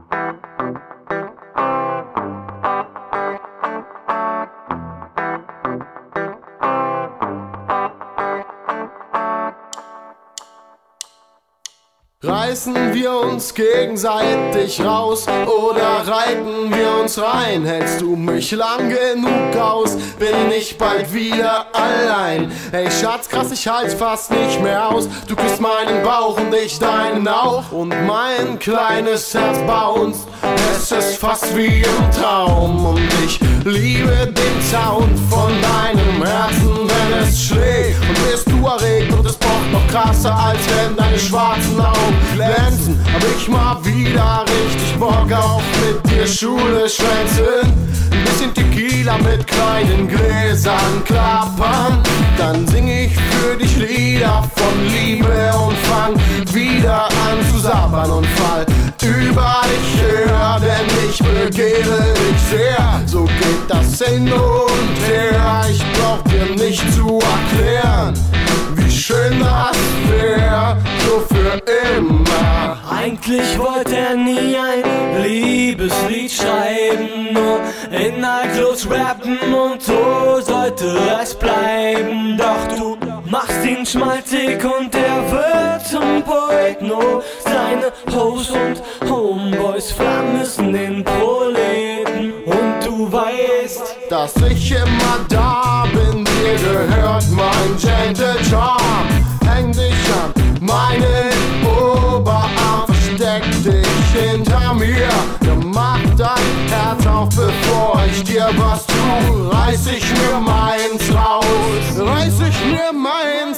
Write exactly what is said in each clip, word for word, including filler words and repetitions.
Reißen wir uns gegenseitig raus oder reiten wir uns rein? Hältst du mich lang genug aus, bin ich bald wieder allein. Ey Schatz, krass, ich halt's fast nicht mehr aus. Du küsst meinen Bauch und ich deinen auch. Und mein kleines Herz bounced, es ist fast wie im Traum. Und ich liebe den Sound von deinem Herzen, wenn es schlägt. Und bist du erregt und es pocht noch krasser, als wenn deine schwarzen Augen glänzen. Hab ich mal wieder richtig Bock auf mit dir Schule schwänzen. Ein bisschen Tequila mit kleinen Gläsern klappern. Dann sing ich für dich Lieder von Liebe und fang wieder an zu sabbern und fall über dich her, denn ich begehre dich sehr. So geht das hin und her, ich brauch dir nicht zu erklären, wie schön das wär, so für immer. Eigentlich wollte er nie ein Liebeslied schreiben, nur inhaltlos rappen und so sollte es bleiben. Doch du machst ihn schmalzig und er wird zum Poet. No, seine Hoes und Homeboys vermissen den Proleten. Und du weißt, dass ich immer da bin, dir gehört mein Gentle Charm. Häng dich an meinen Oberarm, versteck dich hinter mir. Ja, mach dein Herz auf, bevor ich dir was tu. Reiß ich mir meins raus, reiß ich mir meins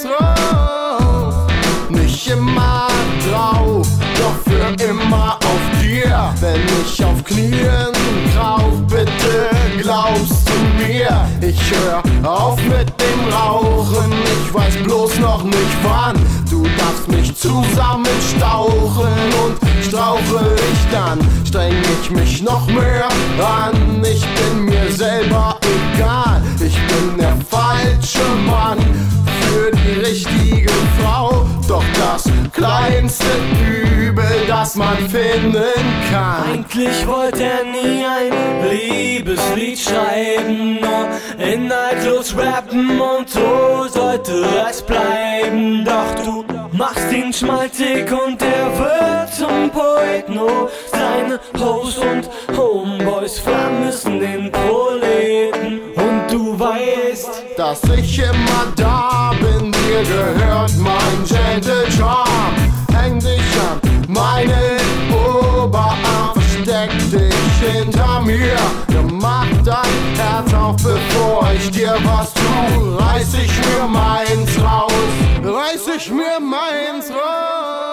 raus. Nicht immer drauf, doch für immer auf dir. Wenn ich auf Knien drauf, bitte glaubst du mir. Ich hör auf mit dem Rauchen, ich weiß bloß noch nicht wann. Du darfst mich zusammenstauchen und strauche ich dann, streng ich mich noch mehr an. Ich bin mir selber egal, ich bin der falsche Mann für die richtige Frau. Doch das kleinste Übel, das man finden kann. eigentlich wollte er nie ein Liebeslied schreiben, nur inhaltlos rappen und so sollte es bleiben. Doch du machst ihn schmalzig und er wird zum Poet. No, seine Hoes und Homeboys vermissen den Proleten. Und du weißt, dass ich immer da bin, dir gehört mein Gentle Charm. Häng dich an meinen Oberarm, versteck dich hinter mir. Ja, mach dein Herz auf, bevor ich dir was tu. Reiß ich mir meins raus, reiß ich mir meins raus.